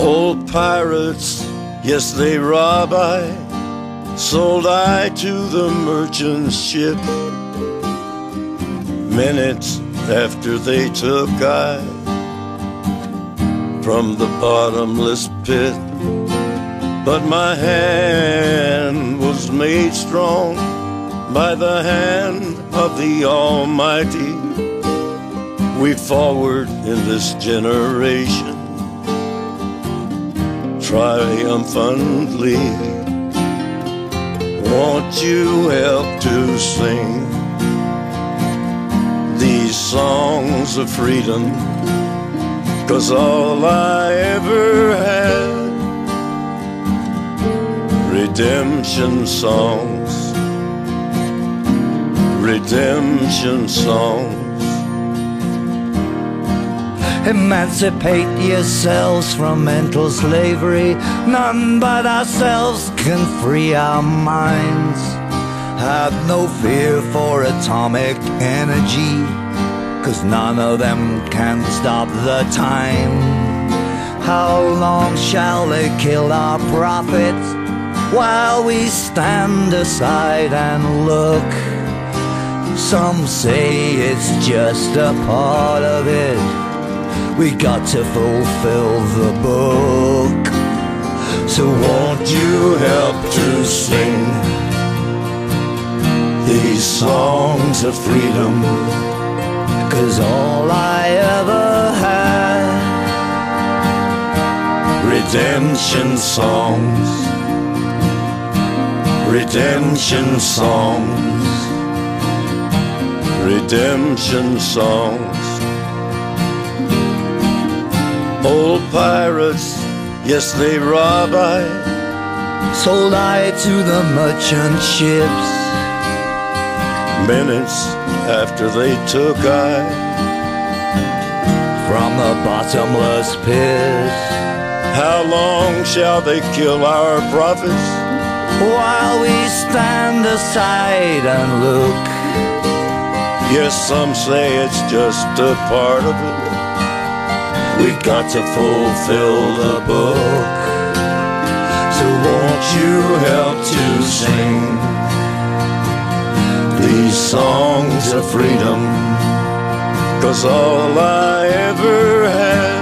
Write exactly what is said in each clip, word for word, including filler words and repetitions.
Old pirates, yes, they rob I, sold I to the merchant ship. Minutes after they took I from the bottomless pit. But my hand was made strong by the hand of the Almighty. We forward in this generation triumphantly. Won't you help to sing these songs of freedom? 'Cause all I ever had, redemption songs, redemption songs. Emancipate yourselves from mental slavery. None but ourselves can free our minds. Have no fear for atomic energy, 'cause none of them can stop the time. How long shall they kill our prophets while we stand aside and look? Some say it's just a part of it. We got to fulfill the book. So won't you help to sing these songs of freedom? 'Cause all I ever had, redemption songs, redemption songs, redemption songs. Old pirates, yes, they rob I, sold I to the merchant ships. Minutes after they took I from the bottomless pit. How long shall they kill our prophets while we stand aside and look? Yes, some say it's just a part of it. We got to fulfill the book. So won't you help to sing these songs of freedom? 'Cause all I ever had,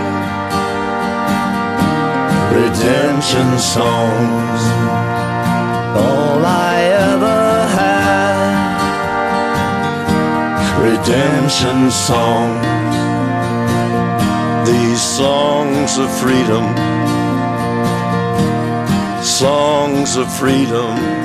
redemption songs, all I ever had, redemption songs. These songs of freedom, songs of freedom.